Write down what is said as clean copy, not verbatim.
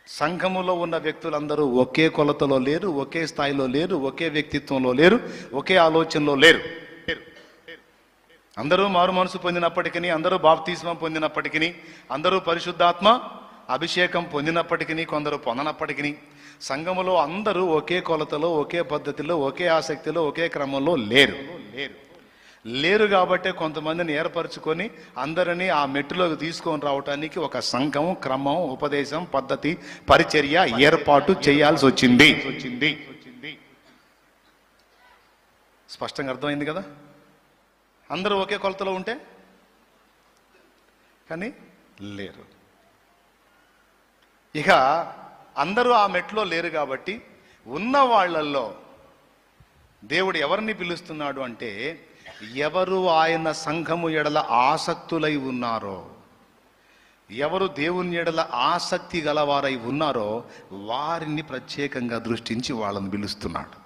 సంఘములో ఉన్న వ్యక్తులందరూ ఒకే కొలతలో లేరు, ఒకే స్థాయిలో లేరు, ఒకే వ్యక్తిత్వంలో లేరు, ఒకే ఆలోచనలో లేరు. అందరూ మారు మనసు పొందినప్పటికీ, అందరూ బాప్తిస్మం పొందినప్పటికీ, అందరూ పరిశుద్ధాత్మ అభిషేకం పొందినప్పటికీ, కొందరు పొందనప్పటికీ, సంఘములో అందరూ ఒకే కొలతలో, ఒకే పద్ధతిలో, ఒకే ఆసక్తిలో, ఒకే క్రమంలో లేరు. లేరు కాబట్టే కొంతమందిని ఏర్పరచుకొని అందరినీ ఆ మెట్టులోకి తీసుకొని రావటానికి ఒక సంఘం, క్రమం, ఉపదేశం, పద్ధతి, పరిచర్య ఏర్పాటు చేయాల్సి వచ్చింది. స్పష్టంగా అర్థమైంది కదా? అందరూ ఒకే కొలతలో ఉంటే కానీ లేరు. ఇక అందరూ ఆ మెట్లో లేరు కాబట్టి ఉన్న వాళ్ళల్లో దేవుడు ఎవరిని పిలుస్తున్నాడు అంటే, ఎవరు ఆయన సంఘము ఎడల ఆసక్తులై ఉన్నారో, ఎవరు దేవుని ఎడల ఆసక్తి గలవారై ఉన్నారో వారిని ప్రత్యేకంగా దృష్టించి వాళ్ళని పిలుస్తున్నాడు.